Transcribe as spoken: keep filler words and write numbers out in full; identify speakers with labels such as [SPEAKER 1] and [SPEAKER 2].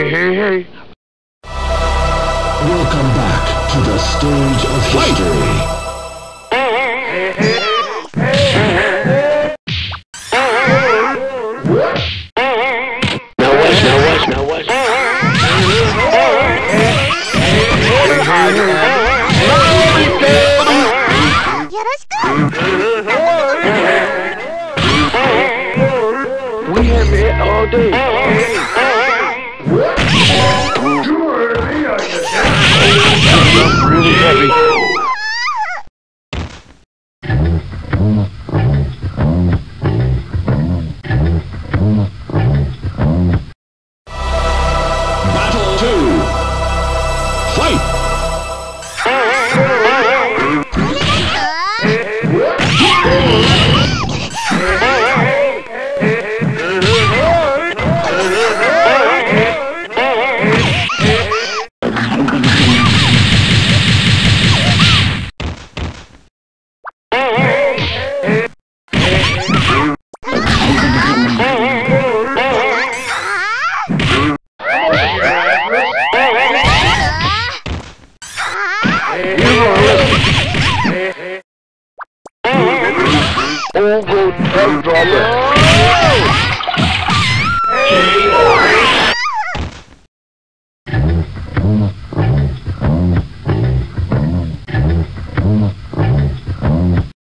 [SPEAKER 1] Hey, hey, hey.
[SPEAKER 2] Welcome back to the stage of history.
[SPEAKER 1] Now watch, now watch, now watch. We have it all day. Really heavy.
[SPEAKER 2] Battle two. Fight!
[SPEAKER 3] Yeah.